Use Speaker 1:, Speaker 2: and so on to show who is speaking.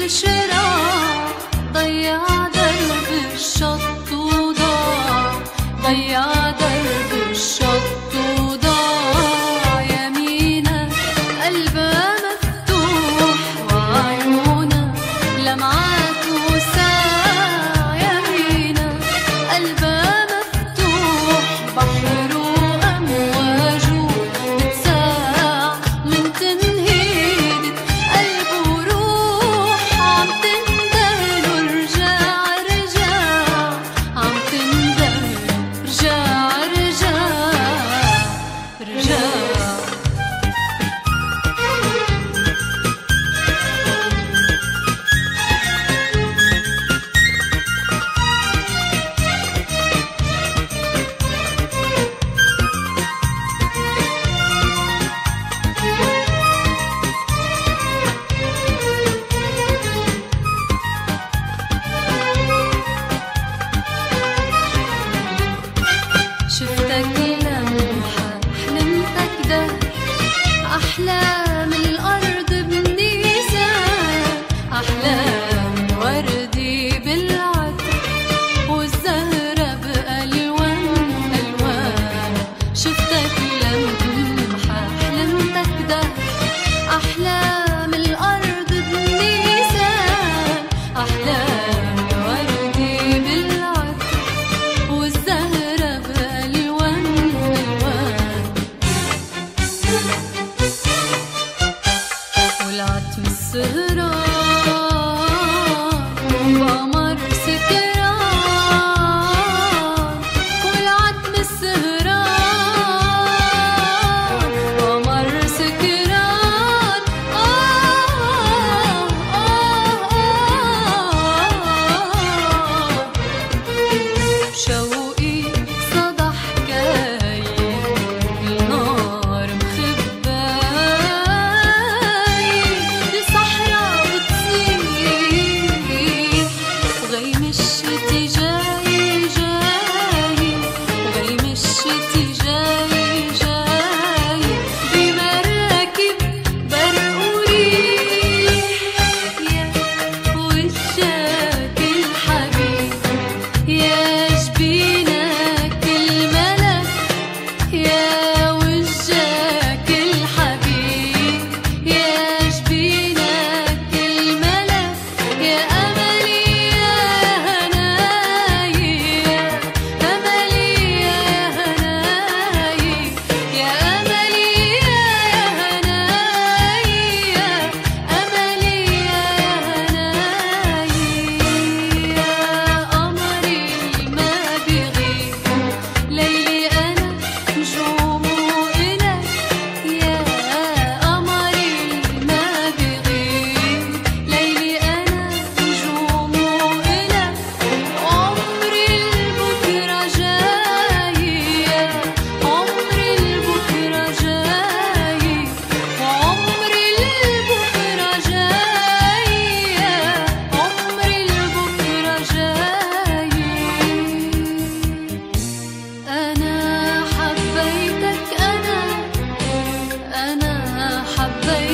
Speaker 1: شراع ضيع درب الشط وضاع، ضيع درب الشط وضاع. يمينه قلبه مفتوح وعيونه لمعات وساع، يمينه قلبه مفتوح بحر وأمواجه بتساع من تنهيدة قلبه روح عم تندهله رجع رجع، عم تندهله رجع رجع رجع. شفتك لمحة حلمتك ده أحلام الأرض بالنيسان، أحلام وردي بالعطر والزهرة بألوان ألوان. شفتك لمحة حلمتك ده أحلام الأرض بالنيسان، أحلام وردي بالعطر والزهرة بألوان ألوان. والعتم السهران وقمر سكران، والعتم السهران وقمر سكران. شوقي صدى حكاية النار مخباي، الصحراء بتصيح وغيم الشتي جاي جاي، وغيم الشتي جاي جاي بمراكب برق وريح. يا وشاك الحبيب يا جبينك الملك، يا وجهك الحبيب يا جبينك الملك. يا أملي يا هناي، يا أملي يا هناي، يا أملي يا هناي، يا أملي يا هناي. يا قمري ما بيغيب ليلي أنا نجومه إلك، يا قمري ما بيغيب ليلي أنا نجومه إلك. عمري البكرة جاي، يا عمري البكرة جاي، وعمري البكرة جاي، يا عمري البكرة جاي. أنا حبيتك، أنا حبيتك.